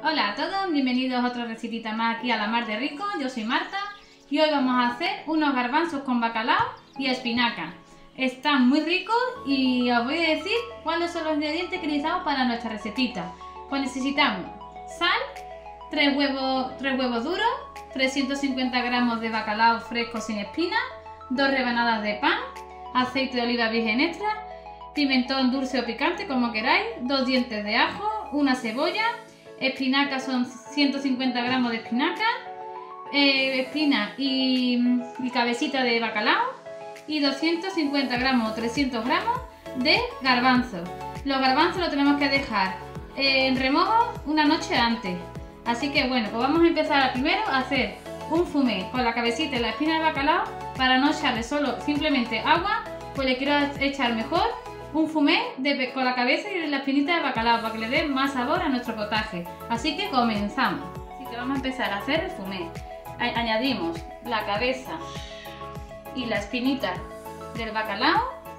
Hola a todos, bienvenidos a otra recetita más aquí a La Mar de Rico. Yo soy Marta y hoy vamos a hacer unos garbanzos con bacalao y espinaca. Están muy ricos y os voy a decir cuáles son los ingredientes que necesitamos para nuestra recetita. Pues necesitamos sal, 3 huevos duros, 350 gramos de bacalao fresco sin espina, 2 rebanadas de pan, aceite de oliva virgen extra, pimentón dulce o picante como queráis, 2 dientes de ajo, una cebolla, espinaca son 150 gramos de espinaca, espina y cabecita de bacalao y 250 gramos o 300 gramos de garbanzos. Los garbanzos los tenemos que dejar en remojo una noche antes. Así que bueno, pues vamos a empezar primero a hacer un fumé con la cabecita y la espina de bacalao. Para no echarle simplemente agua, pues le quiero echar mejor un fumé con la cabeza y la espinita de bacalao para que le dé más sabor a nuestro potaje. Así que comenzamos. Así que vamos a empezar a hacer el fumé. Añadimos la cabeza y la espinita del bacalao.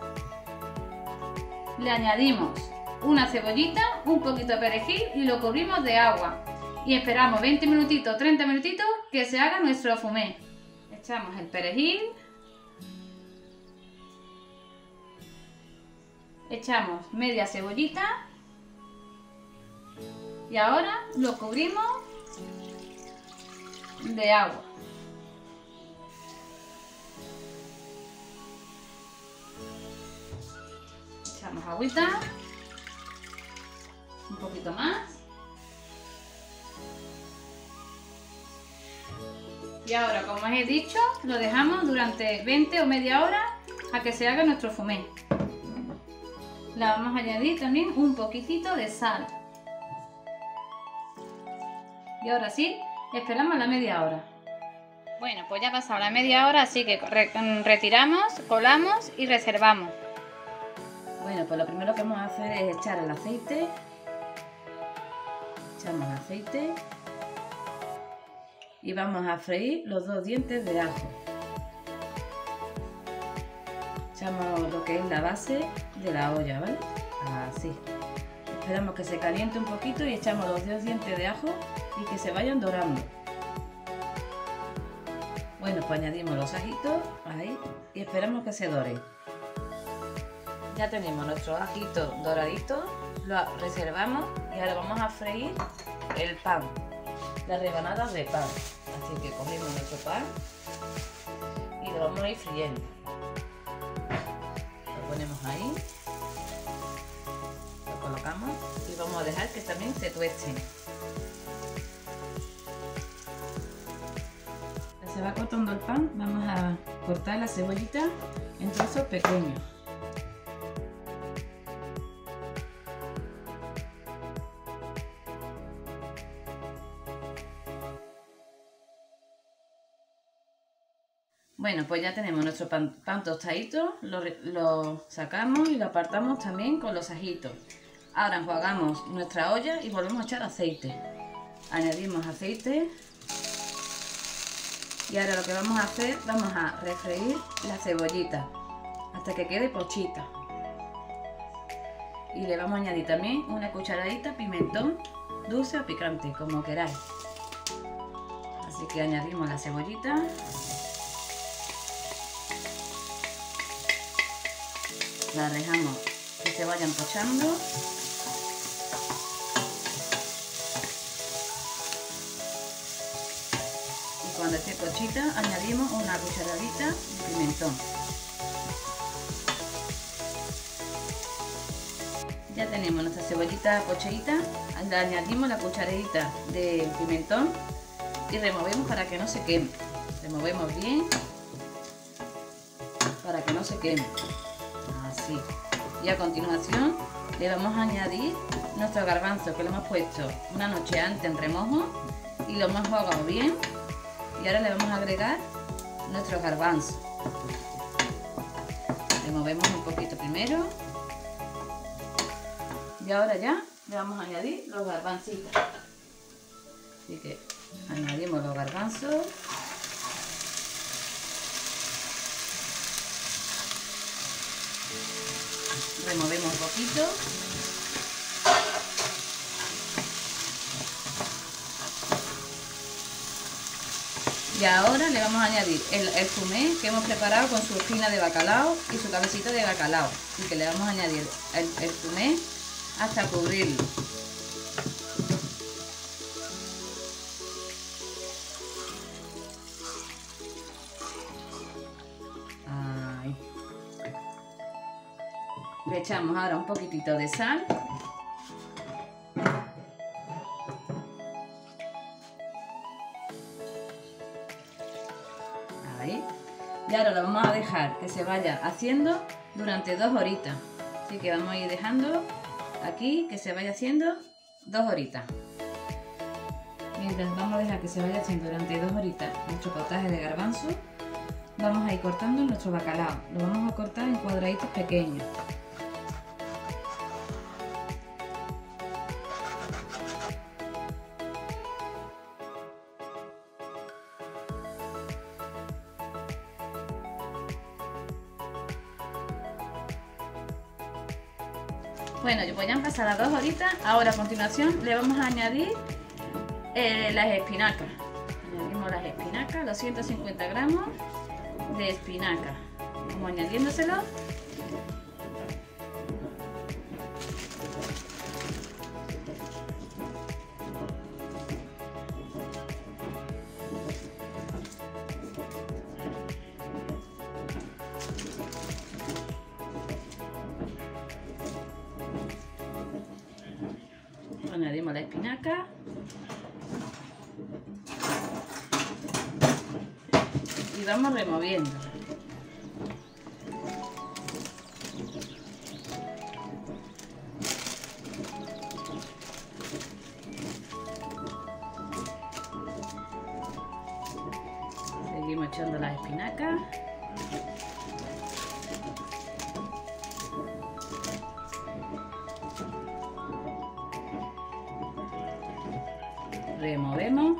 Le añadimos una cebollita, un poquito de perejil y lo cubrimos de agua. Y esperamos 20 minutitos, 30 minutitos que se haga nuestro fumé. Echamos el perejil. Echamos media cebollita y ahora lo cubrimos de agua. Echamos agüita, un poquito más. Y ahora, como os he dicho, lo dejamos durante 20 o media hora a que se haga nuestro fumé. Le vamos a añadir también un poquitito de sal. Y ahora sí, esperamos la media hora. Bueno, pues ya ha pasado la media hora, así que retiramos, colamos y reservamos. Bueno, pues lo primero que vamos a hacer es echar el aceite. Echamos el aceite. Y vamos a freír los 2 dientes de ajo. Echamos lo que es la base de la olla, ¿vale? Así. Esperamos que se caliente un poquito y echamos los 2 dientes de ajo y que se vayan dorando. Bueno, pues añadimos los ajitos ahí y esperamos que se doren. Ya tenemos nuestros ajitos doraditos, los reservamos y ahora vamos a freír el pan, las rebanadas de pan. Así que cogemos nuestro pan y lo vamos a ir friendo. Lo ponemos ahí, lo colocamos y vamos a dejar que también se tuesten. Se va cortando el pan, vamos a cortar la cebollita en trozos pequeños. Bueno, pues ya tenemos nuestro pan tostadito, lo sacamos y lo apartamos también con los ajitos. Ahora enjuagamos nuestra olla y volvemos a echar aceite. Añadimos aceite. Y ahora lo que vamos a hacer, vamos a refreír la cebollita hasta que quede pochita. Y le vamos a añadir también una cucharadita de pimentón dulce o picante, como queráis. Así que añadimos la cebollita. La dejamos que se vayan pochando. Y cuando esté pochita, añadimos una cucharadita de pimentón. Ya tenemos nuestra cebollita pocheita. Le añadimos la cucharadita de pimentón y removemos para que no se queme. Removemos bien para que no se queme. Así. Y a continuación le vamos a añadir nuestro garbanzo que lo hemos puesto una noche antes en remojo y lo hemos enjuagado bien. Y ahora le vamos a agregar nuestros garbanzos. Removemos un poquito primero. Y ahora ya le vamos a añadir los garbancitos. Así que añadimos los garbanzos. Removemos un poquito. Y ahora le vamos a añadir el fumé que hemos preparado con su espina de bacalao y su cabecita de bacalao. Y que le vamos a añadir el fumé hasta cubrirlo. Ahí. Le echamos ahora un poquitito de sal. Ahí. Y ahora lo vamos a dejar que se vaya haciendo durante 2 horitas. Así que vamos a ir dejándolo aquí que se vaya haciendo 2 horitas. Mientras vamos a dejar que se vaya haciendo durante 2 horitas nuestro potaje de garbanzo, vamos a ir cortando nuestro bacalao. Lo vamos a cortar en cuadraditos pequeños. Bueno, pues ya han pasado las 2 horitas. Ahora a continuación le vamos a añadir las espinacas. Añadimos las espinacas, los 150 gramos de espinaca. Vamos añadiéndoselo. Añadimos la espinaca y vamos removiendo. Seguimos echando las espinacas. Removemos.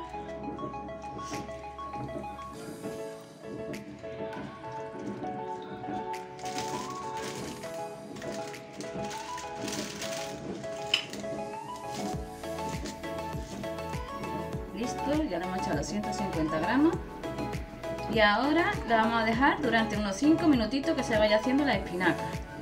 Listo, ya le hemos echado los 150 gramos. Y ahora la vamos a dejar durante unos 5 minutitos que se vaya haciendo la espinaca.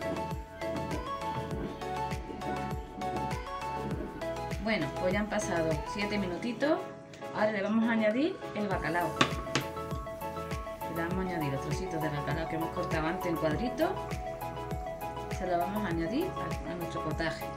Bueno, pues ya han pasado 7 minutitos. Ahora le vamos a añadir el bacalao. Le vamos a añadir los trocitos de bacalao que hemos cortado antes en cuadritos. Se lo vamos a añadir a nuestro potaje.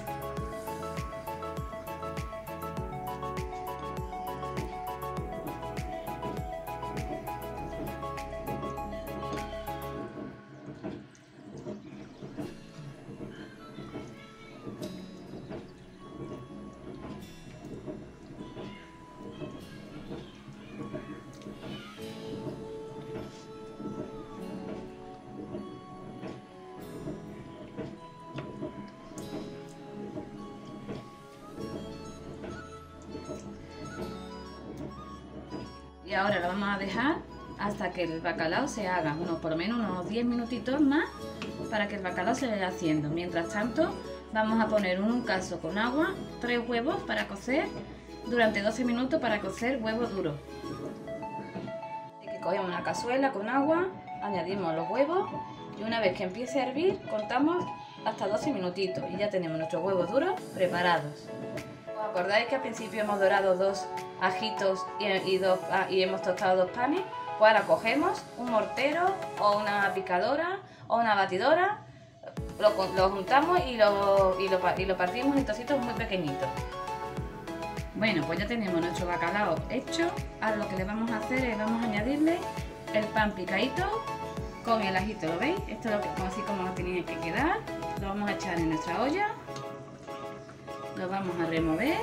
Y ahora lo vamos a dejar hasta que el bacalao se haga, por lo menos unos 10 minutitos más para que el bacalao se vaya haciendo. Mientras tanto, vamos a poner en un caso con agua 3 huevos para cocer durante 12 minutos para cocer huevos duros. Así que cogemos una cazuela con agua, añadimos los huevos y una vez que empiece a hervir contamos hasta 12 minutitos y ya tenemos nuestros huevos duros preparados. ¿Os acordáis que al principio hemos dorado 2 ajitos y hemos tostado 2 panes? Pues ahora cogemos un mortero o una picadora o una batidora, lo juntamos y lo partimos en trocitos muy pequeñitos. Bueno, pues ya tenemos nuestro bacalao hecho. Ahora lo que le vamos a hacer es vamos a añadirle el pan picadito con el ajito, ¿lo veis? Esto es así como nos tiene que quedar. Lo vamos a echar en nuestra olla. Lo vamos a remover.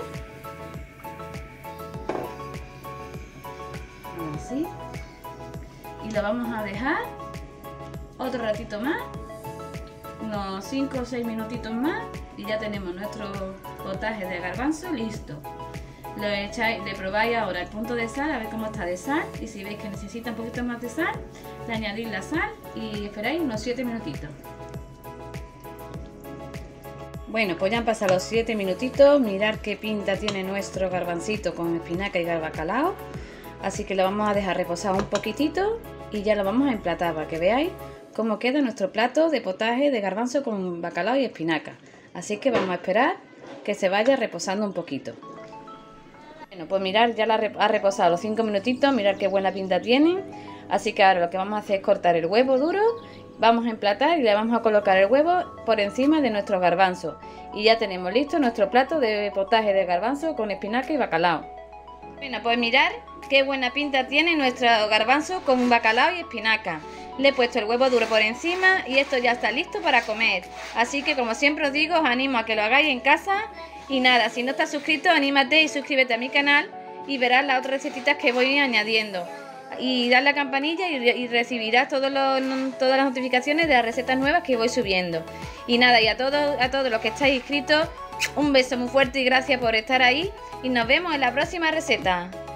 Así. Y lo vamos a dejar otro ratito más, unos 5 o 6 minutitos más, y ya tenemos nuestro potaje de garbanzo listo. Le probáis ahora el punto de sal, a ver cómo está de sal, y si veis que necesita un poquito más de sal, le añadís la sal y esperáis unos 7 minutitos. Bueno, pues ya han pasado los 7 minutitos. Mirad qué pinta tiene nuestro garbancito con espinaca y bacalao. Así que lo vamos a dejar reposar un poquitito y ya lo vamos a emplatar para que veáis cómo queda nuestro plato de potaje de garbanzo con bacalao y espinaca. Así que vamos a esperar que se vaya reposando un poquito. Bueno, pues mirad, ya ha reposado los 5 minutitos, mirad qué buena pinta tienen. Así que ahora lo que vamos a hacer es cortar el huevo duro, vamos a emplatar y le vamos a colocar el huevo por encima de nuestro garbanzo. Y ya tenemos listo nuestro plato de potaje de garbanzo con espinaca y bacalao. Bueno, pues mirad qué buena pinta tiene nuestro garbanzo con bacalao y espinaca. Le he puesto el huevo duro por encima y esto ya está listo para comer. Así que como siempre os digo, os animo a que lo hagáis en casa. Y nada, si no estás suscrito, anímate y suscríbete a mi canal y verás las otras recetitas que voy añadiendo. Y dale a la campanilla y recibirás todas las notificaciones de las recetas nuevas que voy subiendo. Y nada, y a todos los que estáis inscritos, un beso muy fuerte y gracias por estar ahí. Y nos vemos en la próxima receta.